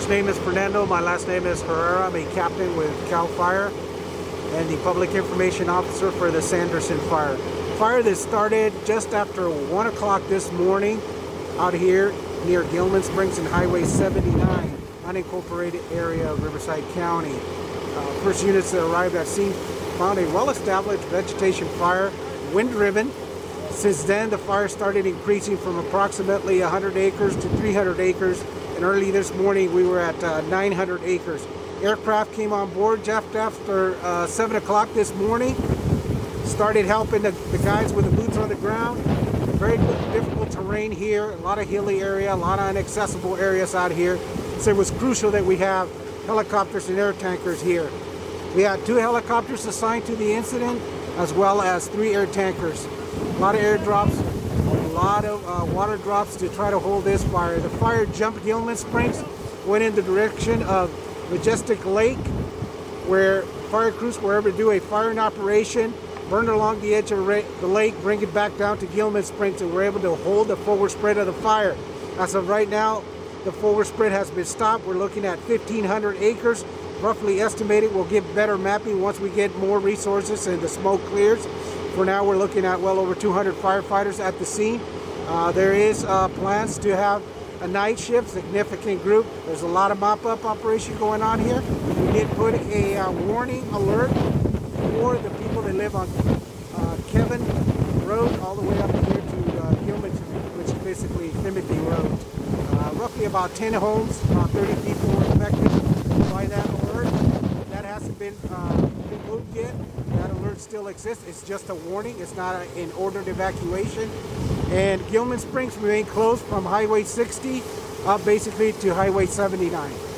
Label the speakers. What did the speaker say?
Speaker 1: first name is Fernando. My last name is Herrera. I'm a captain with CAL FIRE and the public information officer for the Sanderson Fire. Fire that started just after 1 o'clock this morning out here near Gilman Springs and Highway 79, unincorporated area of Riverside County. First units that arrived at scene found a well-established vegetation fire, wind-driven. Since then, the fire started increasing from approximately 100 acres to 300 acres, and early this morning we were at 900 acres. Aircraft came on board just after 7 o'clock this morning, started helping the guys with the boots on the ground. Very difficult terrain here, a lot of hilly area, a lot of inaccessible areas out here. So it was crucial that we have helicopters and air tankers here. We had 2 helicopters assigned to the incident, as well as 3 air tankers. A lot of air drops, a lot of water drops to try to hold this fire. The fire jumped Gilman Springs, went in the direction of Majestic Lake, where fire crews were able to do a firing operation, burned along the edge of the lake, bring it back down to Gilman Springs, and were able to hold the forward spread of the fire. As of right now, the forward spread has been stopped. We're looking at 1,500 acres, roughly estimated. We'll get better mapping once we get more resources and the smoke clears. For now, we're looking at well over 200 firefighters at the scene. There is plans to have a night shift, significant group. There's a lot of mop-up operation going on here. We did put a warning alert for the people that live on Kevin Road all the way up here to Gilman, which is basically Timothy Road. Roughly about 10 homes, about 30 people were affected by that alert. That hasn't been moved yet. That alert still exists. It's just a warning. It's not an ordered evacuation. And Gilman Springs remain closed from Highway 60 up basically to Highway 79.